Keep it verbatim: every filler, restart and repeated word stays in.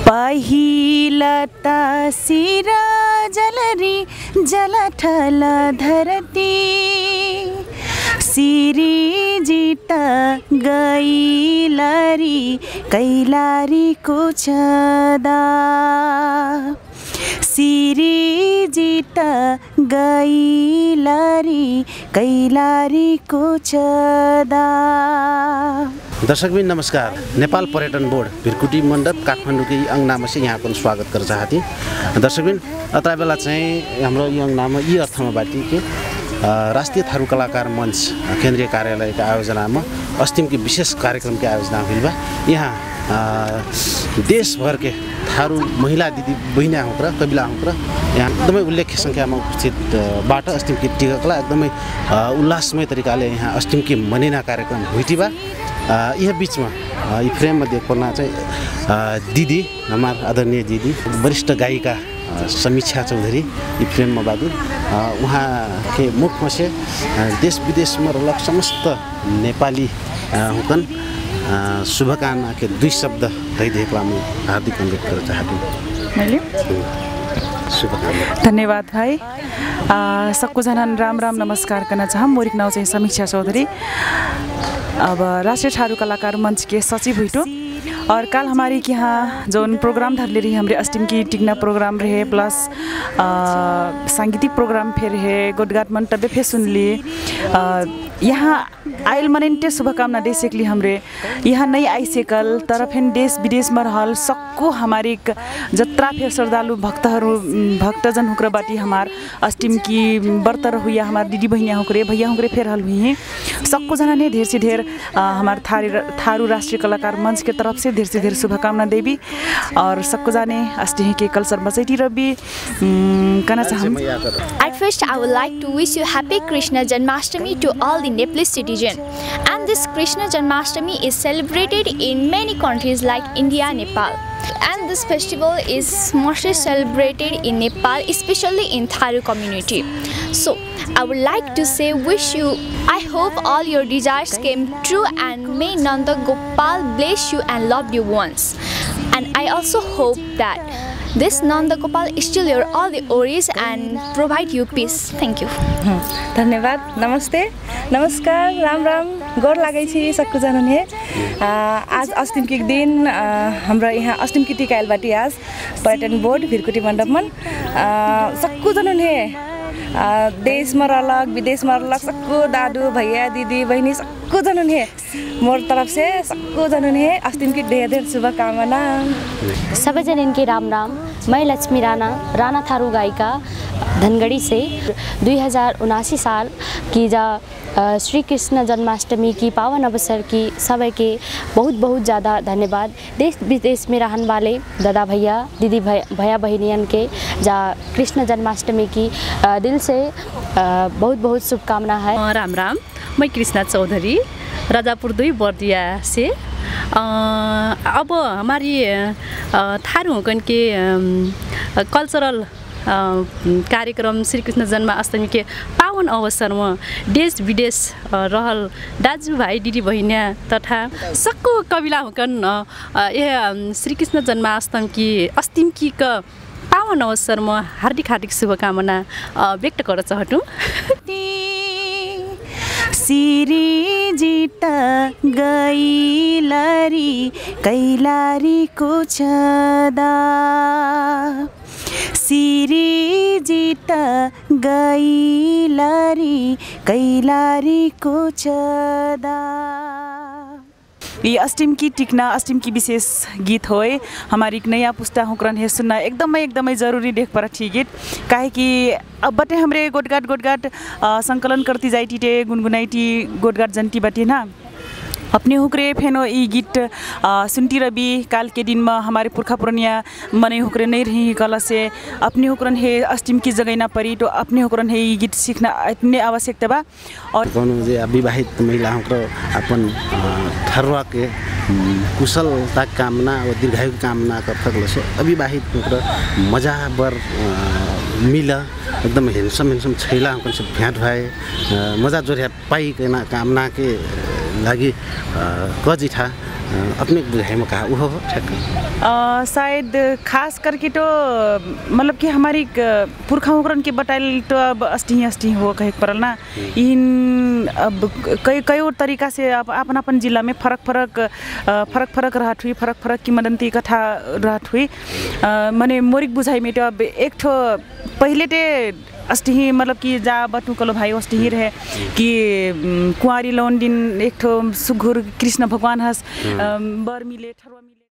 पहिलता सिर जलरी जलठल धरती सिरी जित गैलारी कैलारी कुचदा सिरी जित गैलारी कैलारी कुचदा। दर्शकबिन नमस्कार। नेपाल पर्यटन बोर्ड भिरकुटी मण्डप काठमाडौँकी अङ्गनामा चाहिँ यहाँको स्वागत गर्न चाहती। दर्शकबिन अत्र बेला चाहिँ हाम्रो यो अङ्गनामा यी अर्थमा बाटी कि राष्ट्रिय थारू कलाकार मञ्च केन्द्रीय कार्यालयका आयोजनामा अस्तिमकी विशेष कार्यक्रम के आयोजना हुइबा यहाँ देशभर के थारू महिला दिदी बहिनी हुँक्र कबिला हुँक्र यहाँ एकदमै उल्लेख्य सङ्ख्यामा उपस्थित बाट अस्तिमकी टिकाकला एकदमै उल्लासमय तरिकाले यहाँ अस्तिमकी मनेना कार्यक्रम हुइटिबा। यह बीच में ये फ्रेम में देखना चाहिए दीदी हमार आदरणीय दीदी वरिष्ठ गायिका समीक्षा चौधरी ये फ्रेम में बादू वहाँ के मुख में से देश विदेश में रलक समस्त नेपाली हुकन शुभकामना के दुई शब्द रहिदिएकोमा म हार्दिक अनुरोध गर्न चाहन्छु। मैले शुभकामना। धन्यवाद भाई। सबको जना राम राम नमस्कार करना चाहम। मोरिक नाम चाहिँ समीक्षा चौधरी। अब राष्ट्रीय थारू कलाकार मंच के सचिव हुईटो और कल हमारी के यहाँ जो प्रोग्राम धरले रही हमारे अस्टिम की टिकना प्रोग्राम रहे प्लस सांगीतिक प्रोग्राम फिर है गोडगाट मंतव्य फिर सुन लिए यहाँ आयल मनेन्टे शुभकामना दे सकली हमरे यहाँ नहीं आई सेकल तरफेन देश विदेश में रहल सक्को हमारी जत्रा फिर श्रद्धालु भक्तहरू भक्तजन हुक्र बाटी हमार अस्टिम की बर्तर हुई हमार दीदी बहनियाँ हुक्रे भैया हुक्रे फिर हल हुई हैं सक्को जना ने ढेर से ढेर हमार थारी थारू राष्ट्रीय कलाकार मंच के तरफ से ढेर से ढेर शुभकामना देवी और सबको जाने अस्टिम के कल्चर बसैटी रबी करना चाहूँ। At first, I would like to wish you happy Krishna Janmashtami to all the Nepalese citizens. And this Krishna Janmashtami is celebrated in many countries like India, Nepal. And this festival is mostly celebrated in Nepal, especially in Tharu community. So, I would like to say wish you, I hope all your desires came true and may Nanda Gopal bless you and love you once. And I also hope that this Nanda Gopal still your all the worries and provide you peace. Thank you. धन्यवाद। नमस्ते नमस्कार राम राम गोर लागै छी सक्कु जनाने। आज अस्तिम के दिन हाम्रो यहाँ अस्तिम की टिकाइल बाटी आज पर्यटन बोर्ड भिरकुटी मण्डपमा सक्कु जनाने देश में रहलक विदेश में रहलक सक्कु दादू भैया दीदी बहनी सक्कु जनाने मोर तरफ से सक्कु जनाने अस्तिम की ढेर ढेर शुभकामना। सबै जन के राम राम। मैं लक्ष्मी राणा राणा थारू गायिका धनगढ़ी से दुई हजार उनासी साल की जा श्री कृष्ण जन्माष्टमी की पावन अवसर की सभी के बहुत बहुत ज़्यादा धन्यवाद। देश विदेश में रहने वाले दादा भैया दीदी भैया बहनियन के जा कृष्ण जन्माष्टमी की दिल से बहुत बहुत शुभकामना है। राम राम। मैं कृष्णा चौधरी राजापुर दुई बर्दिया से। अब हमारी थारू हुकन के कल्चरल कार्यक्रम श्री कृष्ण जन्माष्टमी के पावन अवसर में देश विदेश रहल दाजुभाइ दिदी बहिनी तथा सक्कु कबिला हुकन यह श्री कृष्ण जन्माष्टमी की अस्तिम की का पावन अवसर में हार्दिक हार्दिक शुभकामना व्यक्त गर्न चाहन्छु। सिरी जित गैलारी कैलारी कुचदा सिरी जित गैलारी कैलारी कुचदा। ये अस्टिम की टिकना अस्टिम की विशेष गीत होए हमारी नया पुस्ता हुक्रन है सुनना एकदम एकदम जरूरी देख पर ठीक गीत काहे कि अब बटे हमरे गोटगाट गोटगाट संकलन करती जाइटी टे गुनगुनाइटी गोटगाट जनती बटे ना अपने हुक्रे फेनो ई गीत सुनती रबी काल के दिन में हमारे पुरखा पुरनिया मने हुक्रे नहीं रही कला से अपने हुक्रन है अस्टिम की जगह ना पड़ी तो अपने हुक्रन है ई गीत सीखना इतने आवश्यकता बा। और कौन जे विवाहित महिला हुक्र अपन थरवा के कुशलता कामना और दीर्घायु कामना करथक लसे अविवाहित हुक्र मजा बर मिला एकदम हेन्सम हेन्सम छैला हुकन से भेट भए मजा जोरिया पाई के ना कामना के लागि कजी था अपने बुझाई में कहा वो हो आ, शायद खास करके तो मतलब कि हमारी पुरखाओं के बताइल तो अब अष्टी अष्टी हो कहे पड़ल ना इन अब कई कई और तरीका से अब अपन अपन जिला में फरक फरक फरक फरक रहत हुई फरक फरक किंवदंती कथा रहत हुई मने मोरिक बुझाई में तो अब एक ठो पहले ते अस्टी मतलब कि जा बटू कलो भाई अस्टी रहे कि कुंवारी लौन दिन एक ठो सुघुर कृष्ण भगवान हस बर मिले ठरवा मिले